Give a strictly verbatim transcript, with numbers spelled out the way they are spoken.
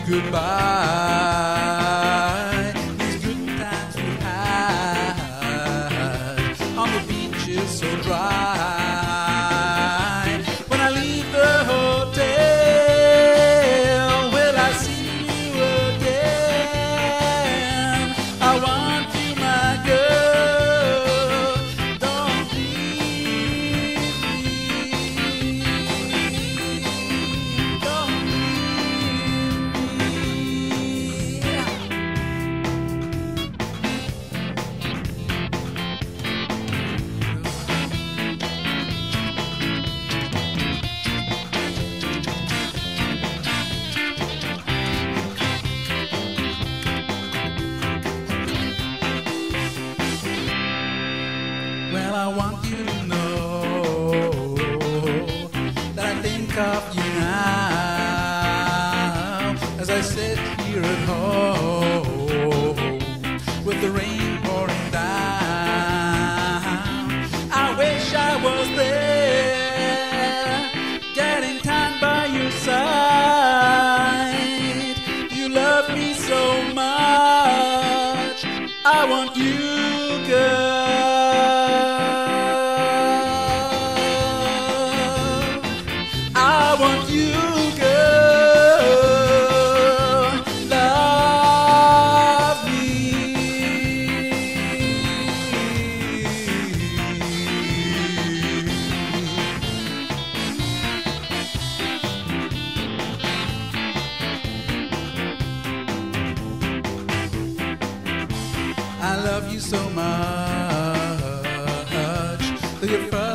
goodbye. These good times we had on the beaches so dry. When I leave the hotel, will I see you again? I want you, my girl. Don't leave me. Don't Well, I want you to know that I think of you now as I sit here at home with the rain pouring down. I wish I was there, getting time by your side. You love me so much, I want you, girl. I want you, girl. Love me. I love you so much that your